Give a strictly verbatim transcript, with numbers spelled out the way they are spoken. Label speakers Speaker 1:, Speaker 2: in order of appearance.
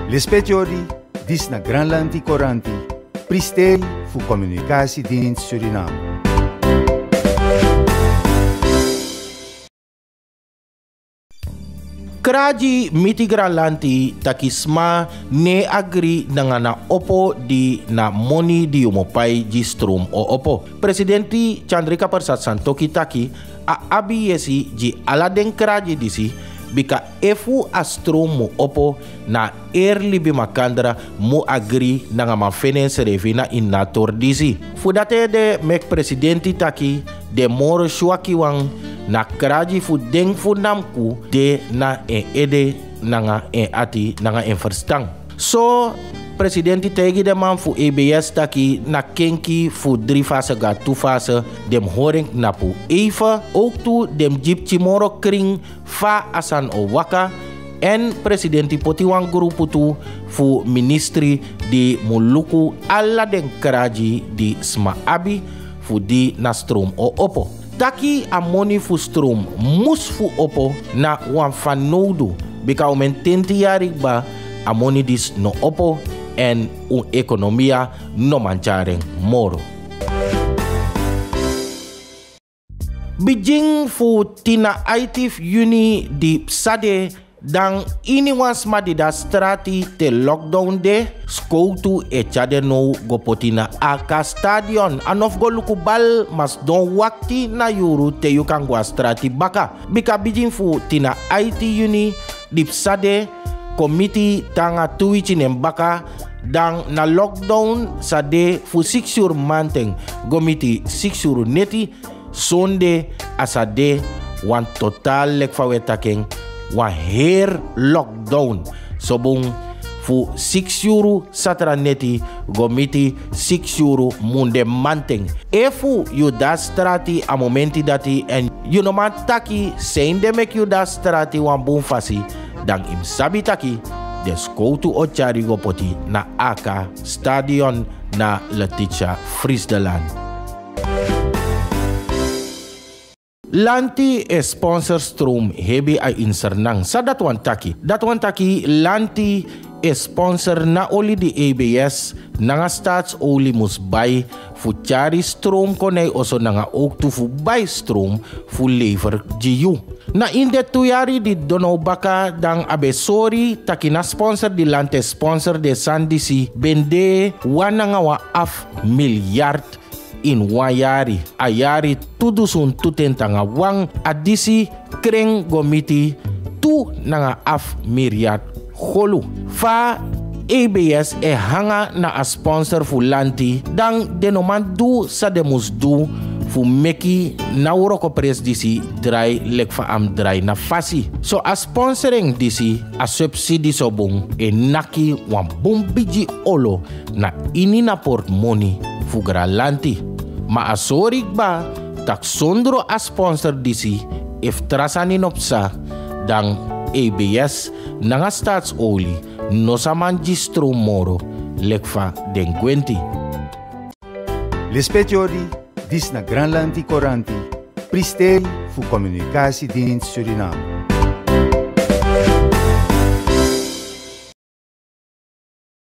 Speaker 1: Lispetiori, dis na Granlanti Koranti, pristeri voor Communicatie Dienst Suriname.
Speaker 2: Kraji miti Granlanti takisma ne agri nangana opo di na moni di umopai di strom o opo. Presidenti Chandrika Persat Santoki taki a abi yesi ji aladen kraji disi bika efu a strom mo opo na early bimakandra mo agri nanga ma fenense revina in nator disi. Fudate de mek presidenti taki de moro shuaki wang na kraji fu deng fu namku de na en ede nanga en ati nanga en verstang. So presidenti tegi de man fu E B S taki na kenki fu drie fase ga tu fase dem horing napu eva ook tu dem jip chimoro kring fa asan o waka en presidenti potiwang grupu tu fu ministri di muluku alla den kraji di sma abi fu di na strom o opo. Taki a moni fu strom mus fu opo na wan fanodu bika o men tenti yarik ba a moni dis no opo en un economia no mancharen moro. Bijing fu tina aitif Juni di sade dan ini was madida strati te lockdown de skoutu e chade no gopotina aka Stadion anof go luku bal mas don wakti na yuru te yukan gwa strati baka bika bijin fu tina it Juni di sade komiti tanga tuichi nembaka dan na lockdown sade fu six ur manteng gomiti six ur neti sonde asade wan total lek fawetaking wan her lockdown sobong fu six euro satra neti gomiti six euro munde manteng efu yu da strati a momenti dati en you no man taki sein de mek yu da strati wan bun fasi dan im sabi taki des koutu ochari gopoti na aka Stadion na Letitia Friesland. Lanti e sponsor strom hebi a insernang sa datwan taki. Datwan taki lanti e sponsor na oli di E B S nanga stats oli mus bay fu chari strom konei oso nanga ook tu fu bay strom fu lever G U. Na inde tuyari di dono baka dang abe sorry taki na sponsor di lante sponsor de sandisi bende wana nga wa af miljard in wayari ayari tudusun tutenta nga wang adisi kreng gomiti tu nanga af miljard holu fa E B S e hanga na a sponsor fu lanti dang denoman du sa demus du fu meki na uroko pres disi dry lek fa am dry na fasi. So a sponsoring disi a subsidie sobong e naki wan bumbiji olo na ini na port money fu Granlanti. Ma a sorig ba tak sondro a sponsor disi if trasanin opsa dang E B S nanga stats oli no saman gistro moro lekfa den gwenti.
Speaker 1: Lispetiori, dis na Granlanti Koranti, pristeri voor Communicatie Dienst Suriname.